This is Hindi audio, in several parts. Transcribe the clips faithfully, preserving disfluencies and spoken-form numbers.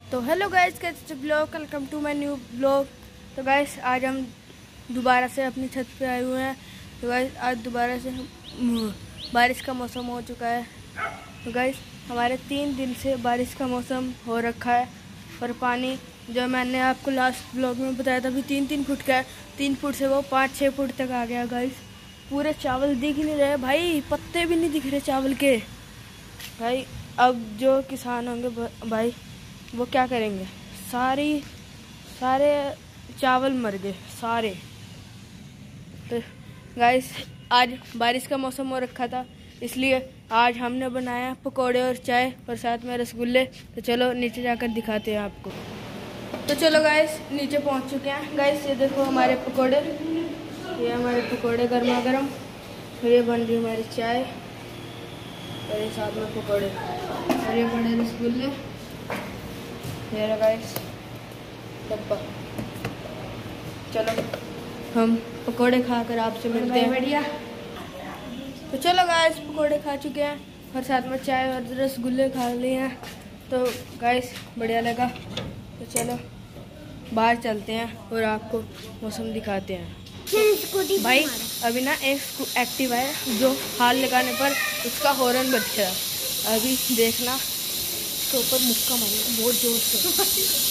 तो हेलो गाइस, कैसे blog, welcome to my new blog. तो गाइस आज हम दोबारा से अपनी छत पे आए हुए हैं। तो गाइस आज दोबारा से हम बारिश का मौसम हो चुका है। तो गाइस हमारे तीन दिन से बारिश का मौसम हो रखा है और पानी जो मैंने आपको लास्ट ब्लॉग में बताया था भी तीन तीन फुट का है, तीन फुट से वो पाँच छः फुट तक आ गया। गाइस पूरे चावल दिख नहीं रहे भाई, पत्ते भी नहीं दिख रहे चावल के भाई। अब जो किसान होंगे भाई वो क्या करेंगे, सारी सारे चावल मर गए सारे। तो गाइस आज बारिश का मौसम हो रखा था, इसलिए आज हमने बनाया पकोड़े और चाय और साथ में रसगुल्ले। तो चलो नीचे जाकर दिखाते हैं आपको। तो चलो गाइस नीचे पहुंच चुके हैं। गाइस ये देखो हमारे पकोड़े, ये हमारे पकोड़े गर्मा गर्म, और ये बन रही हमारी चाय और ये साथ में पकोड़े और ये बड़े रसगुल्ले। ये रहा गाइस डब्बा। चलो हम पकोड़े खाकर आपसे मिलते हैं। बढ़िया। तो चलो गाइस पकोड़े खा चुके हैं और साथ में चाय और रसगुल्ले खा लिए हैं। तो गाइस बढ़िया लगा। तो चलो बाहर चलते हैं और आपको मौसम दिखाते हैं। भाई अभी ना एक एक्टिव है जो हाल लगाने पर उसका हॉर्न बज गया। अभी देखना तो ऊपर मुक्का मारेगा बहुत जोर से।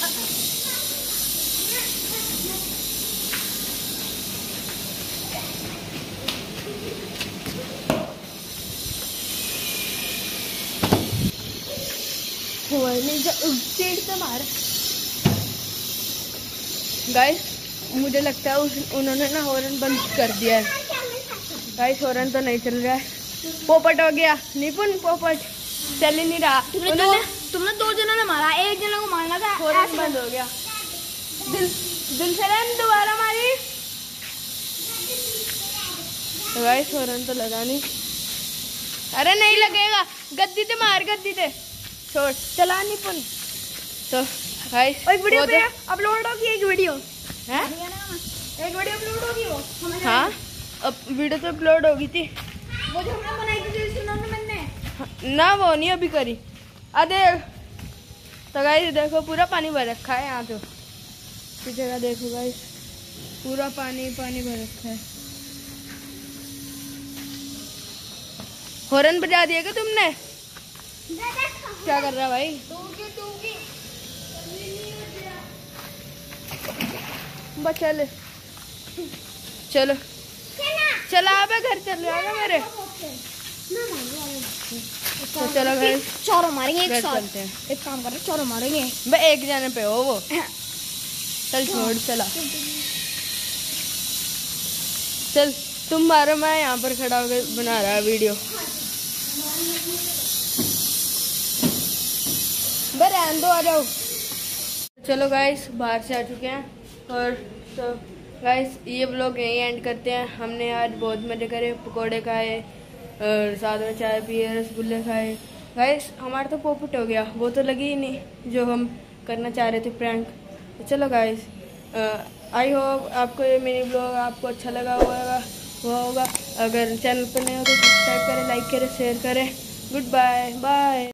मार गाइस मुझे लगता है उस उन्होंने ना हॉर्न बंद कर दिया है। गाइस हॉर्न तो नहीं चल रहा है। पोपट हो गया निपुण, पोपट चल ही नहीं रहा। तुमने दो तुमने दो जनों ने मारा, एक जनों को मारना था, हॉर्न बंद हो गया। दिल दिल से दोबारा मारी। तो गाइस हॉर्न तो लगा नहीं। अरे नहीं लगेगा, गद्दी ते मार, गद्दी ते छोड़, चला निपुण। तो गाइस वीडियो पे अपलोड होगी एक वीडियो है, एक वीडियो अपलोड होगी वो। हाँ अब वीडियो तो अपलोड होगी थी वो जो हमने बनाई थी मैंने ना, वो नहीं अभी करी। अरे तो गाइस देखो पूरा पानी भर रखा है यहाँ। तो इस जगह देखो गाइस पूरा पानी पानी भर रखा है। हॉर्न बजा दिया क्या तुमने? क्या कर रहा है भाई? बस चल चलो चला अब घर चल रहा मेरे। तो चलो घर चारों मारेंगे एक साथ। एक काम कर रहे चारों मारेंगे भाई, एक जाने पे हो वो। चल छोड़, चला चल तुम मारो, मैं यहाँ पर खड़ा होकर बना रहा है वीडियो। रहने दो, आ जाओ। चलो गाइस बाहर से आ चुके हैं और तो गाइस ये ब्लॉग यहीं एंड करते हैं। हमने आज बहुत मजे करे, पकोड़े खाए और साथ में चाय पिए, रसगुल्ले खाए। गाइस हमारा तो पोपट हो गया, वो तो लगी ही नहीं जो हम करना चाह रहे थे प्रैंक। तो चलो गाइस आई होप आपको ये मिनी ब्लॉग आपको अच्छा लगा होगा वो होगा। अगर चैनल पर नहीं हो तो सब्सक्राइब करें, लाइक करें, शेयर करें। Good bye bye.